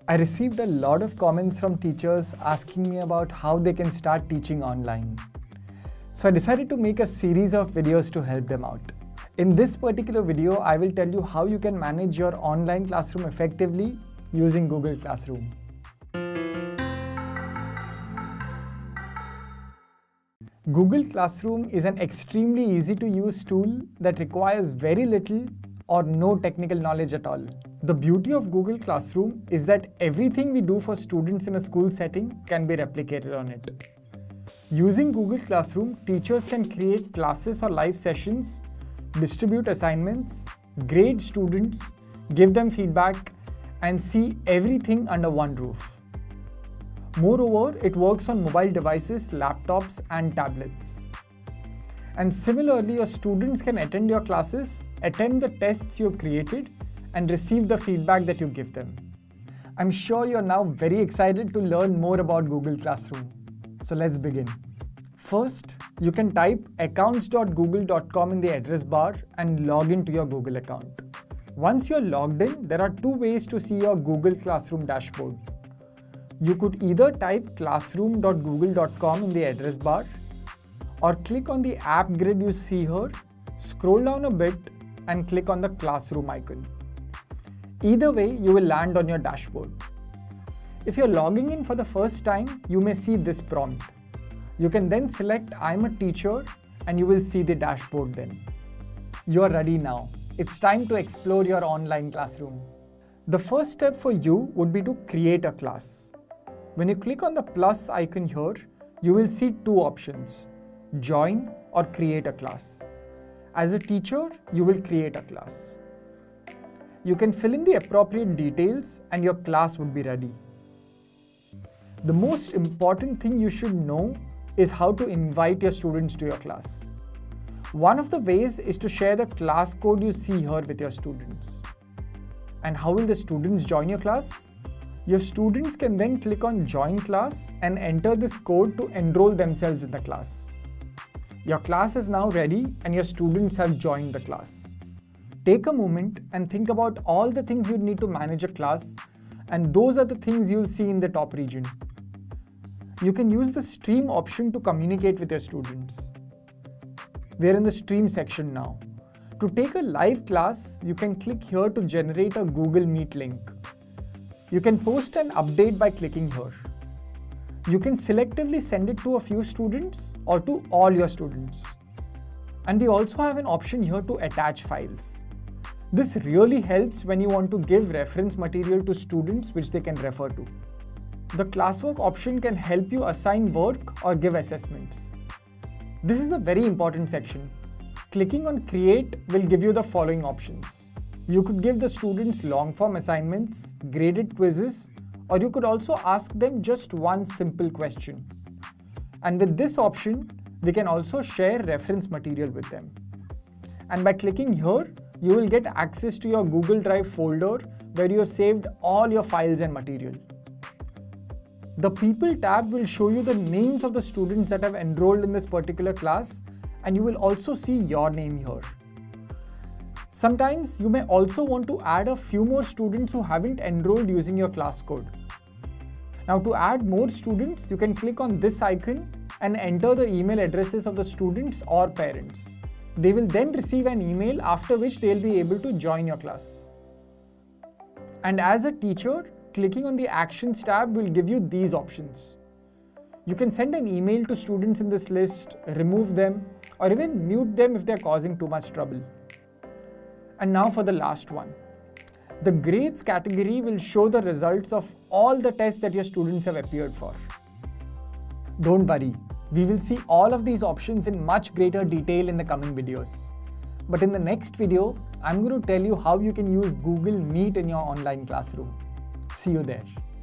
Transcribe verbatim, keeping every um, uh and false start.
I received a lot of comments from teachers asking me about how they can start teaching online. So I decided to make a series of videos to help them out. In this particular video, I will tell you how you can manage your online classroom effectively using Google Classroom. Google Classroom is an extremely easy to use tool that requires very little or no technical knowledge at all. The beauty of Google Classroom is that everything we do for students in a school setting can be replicated on it. Using Google Classroom, teachers can create classes or live sessions, distribute assignments, grade students, give them feedback, and see everything under one roof. Moreover, it works on mobile devices, laptops, and tablets. And similarly, your students can attend your classes, attend the tests you've created, and receive the feedback that you give them. I'm sure you're now very excited to learn more about Google Classroom. So let's begin. First, you can type accounts dot google dot com in the address bar and log into your Google account. Once you're logged in, there are two ways to see your Google Classroom dashboard. You could either type classroom dot google dot com in the address bar, or click on the app grid you see here, scroll down a bit, and click on the classroom icon. Either way, you will land on your dashboard. If you're logging in for the first time, you may see this prompt. You can then select I'm a teacher and you will see the dashboard then. You're ready now. It's time to explore your online classroom. The first step for you would be to create a class. When you click on the plus icon here, you will see two options, join or create a class. As a teacher, you will create a class. You can fill in the appropriate details and your class would be ready. The most important thing you should know is how to invite your students to your class. One of the ways is to share the class code you see here with your students. And how will the students join your class? Your students can then click on Join Class and enter this code to enroll themselves in the class. Your class is now ready and your students have joined the class. Take a moment and think about all the things you need to manage a class, and those are the things you'll see in the top region. You can use the Stream option to communicate with your students. We're in the Stream section now. To take a live class, you can click here to generate a Google Meet link. You can post an update by clicking here. You can selectively send it to a few students or to all your students. And we also have an option here to attach files. This really helps when you want to give reference material to students which they can refer to. The classwork option can help you assign work or give assessments. This is a very important section. Clicking on Create will give you the following options. You could give the students long-form assignments, graded quizzes, or you could also ask them just one simple question. And with this option, we can also share reference material with them. And by clicking here, you will get access to your Google Drive folder where you have saved all your files and material. The People tab will show you the names of the students that have enrolled in this particular class, and you will also see your name here. Sometimes you may also want to add a few more students who haven't enrolled using your class code. Now to add more students, you can click on this icon and enter the email addresses of the students or parents. They will then receive an email after which they'll be able to join your class. And as a teacher, clicking on the Actions tab will give you these options. You can send an email to students in this list, remove them, or even mute them if they're causing too much trouble. And now for the last one. The grades category will show the results of all the tests that your students have appeared for. Don't worry, we will see all of these options in much greater detail in the coming videos. But in the next video, I'm going to tell you how you can use Google Meet in your online classroom. See you there.